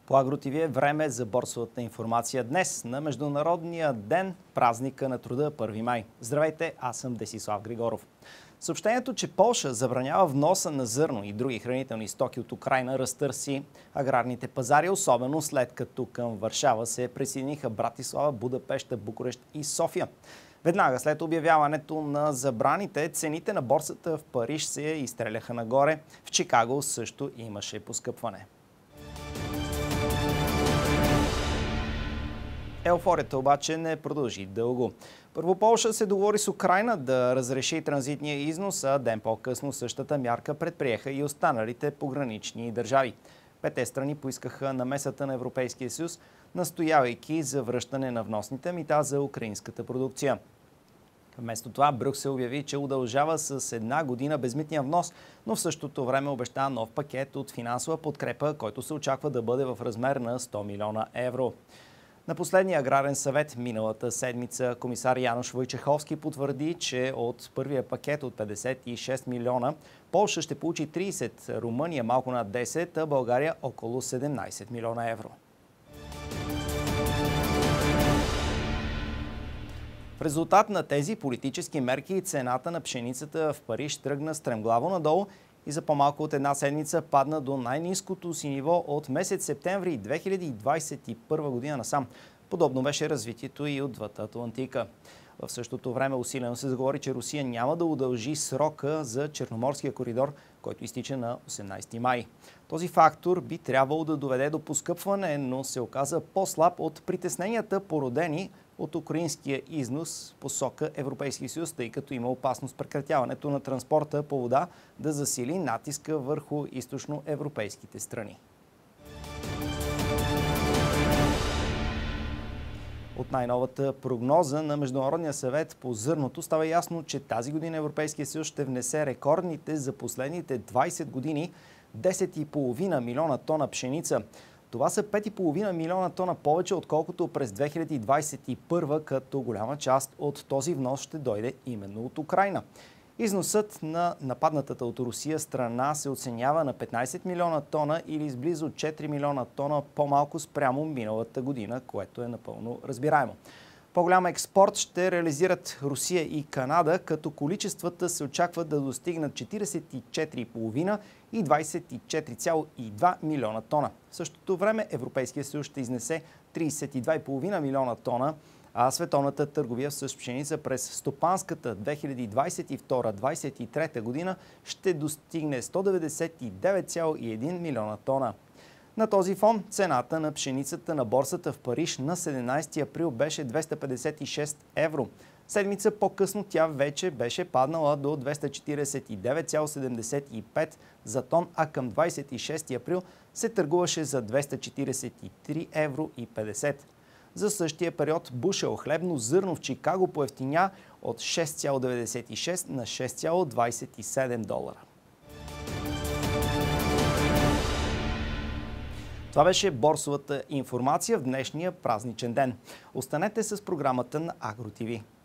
По АгроТV е време за борсовата информация днес, на Международния ден, празника на труда 1 май. Здравейте, аз съм Десислав Григоров. Съобщението, че Полша забранява вноса на зърно и други хранителни стоки от Украйна, разтърси аграрните пазари, особено след като към Варшава се присъединиха Братислава, Будапеща, Букурещ и София. Веднага след обявяването на забраните, цените на борсата в Париж се изстреляха нагоре. В Чикаго също имаше поскъпване. Еуфорията обаче не продължи дълго. Първо Полша се договори с Украйна да разреши транзитния износ, а ден по-късно същата мярка предприеха и останалите погранични държави. 5 страни поискаха намесата на Европейския съюз, настоявайки за връщане на вносните мита за украинската продукция. Вместо това Брюксел обяви, че удължава с 1 година безмитния внос, но в същото време обеща нов пакет от финансова подкрепа, който се очаква да бъде в размер на 100 милиона евро. На последния аграрен съвет миналата седмица комисар Янош Войчеховски потвърди, че от първия пакет от 56 милиона Полша ще получи 30, Румъния малко над 10, а България около 17 милиона евро. В резултат на тези политически мерки цената на пшеницата в Париж тръгна стремглаво надолу и за по-малко от една седмица падна до най-ниското си ниво от месец септември 2021 година насам. Подобно беше развитието и отвъд Атлантика. В същото време усилено се заговори, че Русия няма да удължи срока за Черноморския коридор, който изтича на 18 май. Този фактор би трябвало да доведе до поскъпване, но се оказа по-слаб от притесненията, породени от украинския износ посока Европейския съюз, тъй като има опасност прекратяването на транспорта по вода да засили натиска върху източноевропейските страни. От най-новата прогноза на Международния съвет по зърното става ясно, че тази година Европейския съюз ще внесе рекордните за последните 20 години 10,5 милиона тона пшеница. Това са 5,5 милиона тона повече, отколкото през 2021, като голяма част от този внос ще дойде именно от Украйна. Износът на нападнатата от Русия страна се оценява на 15 милиона тона или с близо 4 милиона тона по-малко спрямо миналата година, което е напълно разбираемо. По-голям експорт ще реализират Русия и Канада, като количествата се очакват да достигнат 44,5 и 24,2 милиона тона. В същото време Европейския съюз ще изнесе 32,5 милиона тона, а световната търговия с пшеница през стопанската 2022-2023 година ще достигне 199,1 милиона тона. На този фон цената на пшеницата на борсата в Париж на 17 април беше 256 евро. Седмица по-късно тя вече беше паднала до 249,75 за тон, а към 26 април се търгуваше за 243 евро и 50. За същия период бушел хлебно зърно в Чикаго поевтиня от 6,96 на 6,27 долара. Това беше борсовата информация в днешния празничен ден. Останете с програмата на АгроТV.